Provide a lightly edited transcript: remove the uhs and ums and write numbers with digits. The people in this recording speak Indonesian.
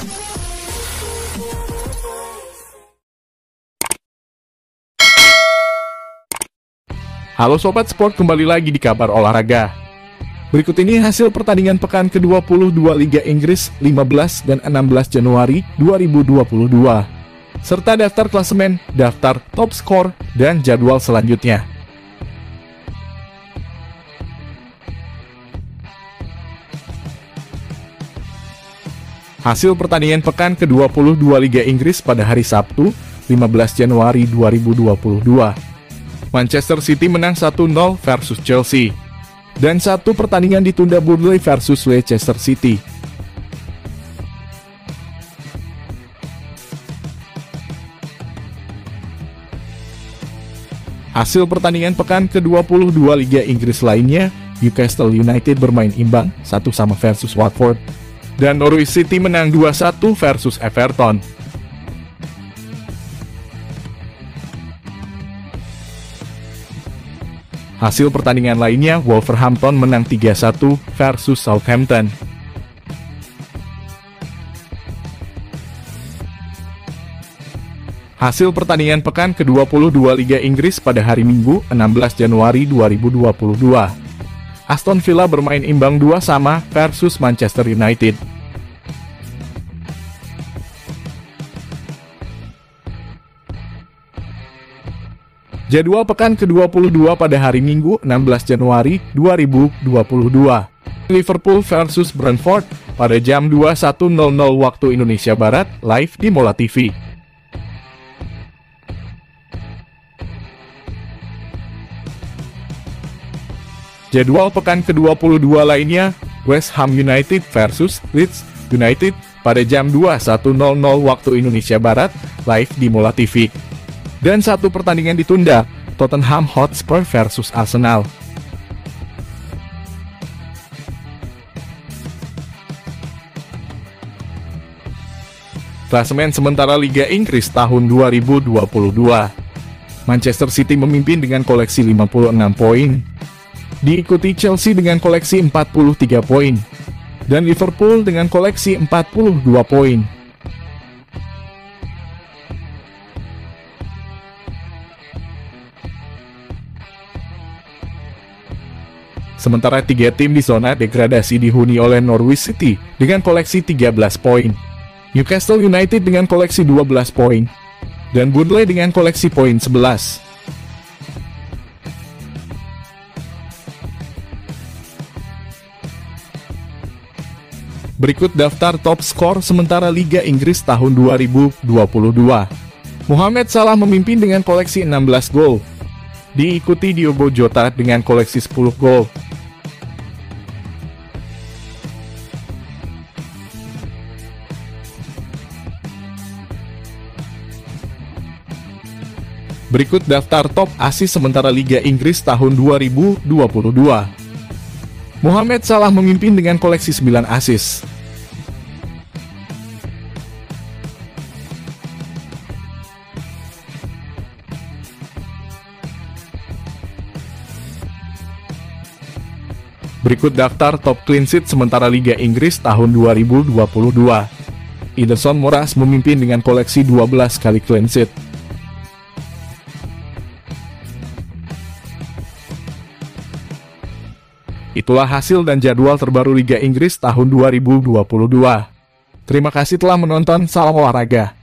Halo Sobat Sport, kembali lagi di kabar olahraga. Berikut ini hasil pertandingan pekan ke-22 Liga Inggris 15 dan 16 Januari 2022. Serta daftar klasemen, daftar top skor, dan jadwal selanjutnya. Hasil pertandingan pekan ke-22 Liga Inggris pada hari Sabtu, 15 Januari 2022. Manchester City menang 1-0 versus Chelsea. Dan satu pertandingan ditunda Burnley versus Leicester City. Hasil pertandingan pekan ke-22 Liga Inggris lainnya, Newcastle United bermain imbang 1-1 versus Watford. Dan Norwich City menang 2-1 versus Everton. Hasil pertandingan lainnya, Wolverhampton menang 3-1 versus Southampton. Hasil pertandingan pekan ke-22 Liga Inggris pada hari Minggu, 16 Januari 2022. Aston Villa bermain imbang 2-2 versus Manchester United. Jadwal pekan ke-22 pada hari Minggu 16 Januari 2022. Liverpool versus Brentford pada jam 21.00 waktu Indonesia Barat, live di Mola TV. Jadwal pekan ke-22 lainnya, West Ham United versus Leeds United pada jam 21.00 waktu Indonesia Barat, live di Mola TV. Dan satu pertandingan ditunda, Tottenham Hotspur versus Arsenal. Klasemen sementara Liga Inggris tahun 2022. Manchester City memimpin dengan koleksi 56 poin. Diikuti Chelsea dengan koleksi 43 poin. Dan Liverpool dengan koleksi 42 poin. Sementara tiga tim di zona degradasi dihuni oleh Norwich City dengan koleksi 13 poin, Newcastle United dengan koleksi 12 poin, dan Burnley dengan koleksi poin 11. Berikut daftar top skor sementara Liga Inggris tahun 2022. Mohamed Salah memimpin dengan koleksi 16 gol. Diikuti Diogo Jota dengan koleksi 10 gol. Berikut daftar top assist sementara Liga Inggris tahun 2022. Mohamed Salah memimpin dengan koleksi 9 assist. Berikut daftar top clean sheet sementara Liga Inggris tahun 2022. Ederson Moraes memimpin dengan koleksi 12 kali clean sheet. Itulah hasil dan jadwal terbaru Liga Inggris tahun 2022. Terima kasih telah menonton, salam olahraga.